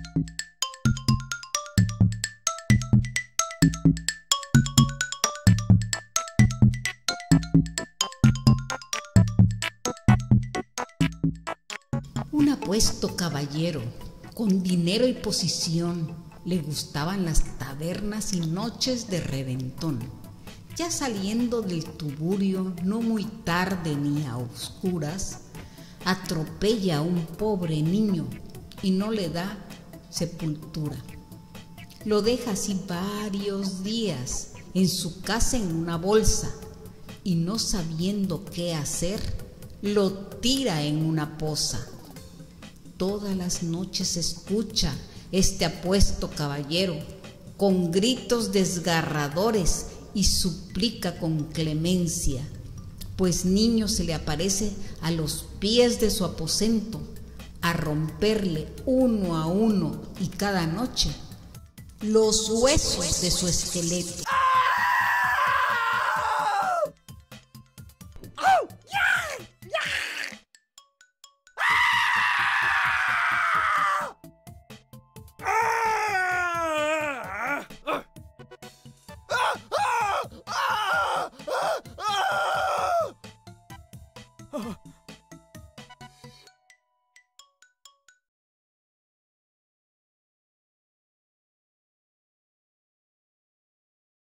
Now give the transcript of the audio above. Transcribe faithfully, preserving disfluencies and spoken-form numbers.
Un apuesto caballero, con dinero y posición, le gustaban las tabernas y noches de reventón. Ya saliendo del tugurio, no muy tarde ni a oscuras, atropella a un pobre niño y no le da sepultura. Lo deja así varios días en su casa en una bolsa y, no sabiendo qué hacer, lo tira en una poza. Todas las noches se escucha este apuesto caballero con gritos desgarradores y suplica con clemencia, pues niño se le aparece a los pies de su aposento a romperle uno a uno y cada noche los huesos de su esqueleto. Oh!